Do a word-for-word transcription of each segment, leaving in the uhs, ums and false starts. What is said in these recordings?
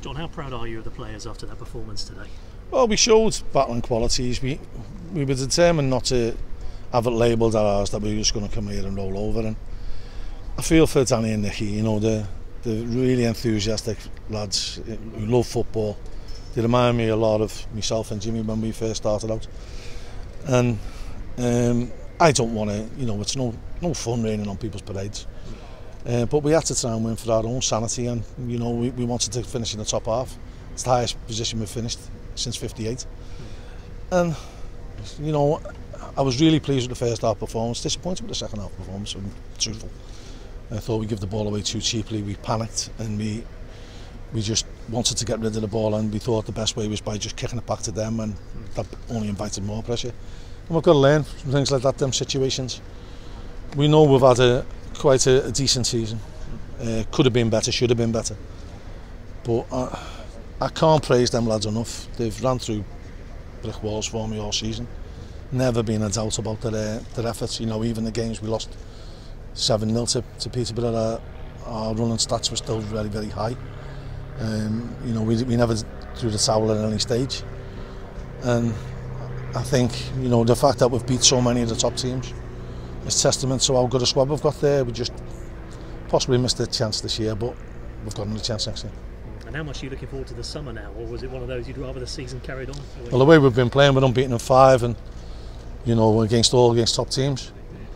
John, how proud are you of the players after that performance today? Well, we showed battling qualities. We we were determined not to have it labelled at ours that we were just going to come here and roll over. And I feel for Danny and Nicky, you know, the the really enthusiastic lads who love football. They remind me a lot of myself and Jimmy when we first started out. And um, I don't want to, you know, it's no no fun raining on people's parades. Uh, but we had to try and win for our own sanity, and you know we, we wanted to finish in the top half. It's the highest position we've finished since fifty-eight. And you know, I was really pleased with the first half performance. Disappointed with the second half performance, I'm truthful. I thought we gave the ball away too cheaply. We panicked and we we just wanted to get rid of the ball, and we thought the best way was by just kicking it back to them, and that only invited more pressure. And we've got to learn from things like that, them situations. We know we've had a quite a, a decent season. Uh, could have been better, should have been better. But uh, I can't praise them lads enough. They've ran through brick walls for me all season. Never been a doubt about their, uh, their efforts. You know, even the games we lost seven nil to, to Peterborough, our, our running stats were still very, very high. Um, you know, we, we never threw the towel at any stage. And I think, you know, the fact that we've beat so many of the top teams, it's testament to how good a squad we've got there. We just possibly missed a chance this year, but we've got another chance next year. And how much are you looking forward to the summer now, or was it one of those you'd rather the season carried on? Well, the way we've been playing, we're unbeaten in five, and you know, against all against top teams.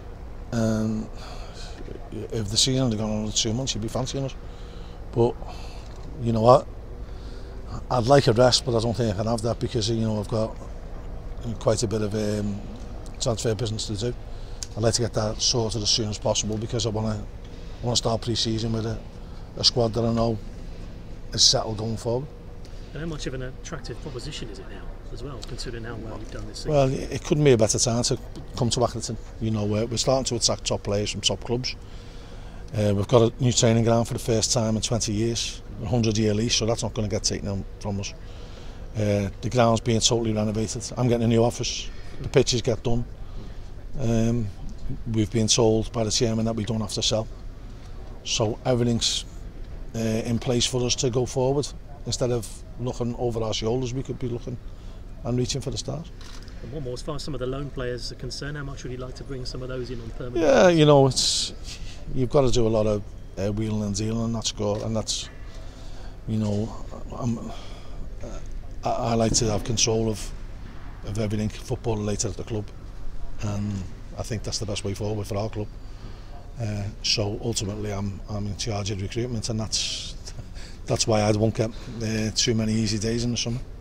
And if the season had gone on another two months, you'd be fancying us. But you know what? I'd like a rest, but I don't think I can have that because you know I've got quite a bit of um, transfer business to do. I'd like to get that sorted as soon as possible because I want to I want to start pre-season with a, a squad that I know is settled going forward. And how much of an attractive proposition is it now as well, considering how well you've done this season? Well, it couldn't be a better time to come to Accrington. You know, we're, we're starting to attract top players from top clubs. Uh, we've got a new training ground for the first time in twenty years, a hundred year lease, so that's not going to get taken from us. Uh, the ground's being totally renovated. I'm getting a new office. The pitches get done. Um, we've been told by the chairman that we don't have to sell, so everything's uh, in place for us to go forward. Instead of looking over our shoulders, we could be looking and reaching for the stars. And one more, as far as some of the loan players are concerned, how much would you like to bring some of those in on permanent? Yeah, you know, it's you've got to do a lot of uh, wheeling and dealing, and that's good, and that's, you know, I'm, uh, I, I like to have control of of everything football related at the club, and I think that's the best way forward for our club. Uh, so ultimately, I'm I'm in charge of recruitment, and that's that's why I won't get uh, too many easy days in the summer.